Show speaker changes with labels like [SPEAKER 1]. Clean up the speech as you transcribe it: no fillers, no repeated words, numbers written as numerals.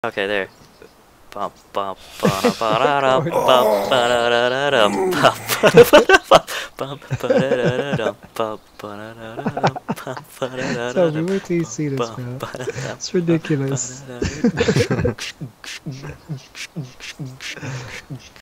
[SPEAKER 1] Okay, there. Bum, bum, ba-da-ba-da-dum, bum, ba-da-da-da-dum, bum, ba-da-ba-da-bum, ba-da-da-da-dum, bum, ba-da-da-da-dum, bum,
[SPEAKER 2] Toby,
[SPEAKER 1] ba-da-da-da-dum,
[SPEAKER 2] wait till you
[SPEAKER 1] bum,
[SPEAKER 2] see this,
[SPEAKER 1] bum,
[SPEAKER 2] man.
[SPEAKER 1] ba-da-dum,
[SPEAKER 2] It's
[SPEAKER 1] bum,
[SPEAKER 2] ridiculous.
[SPEAKER 1] ba-da-da-da-dum.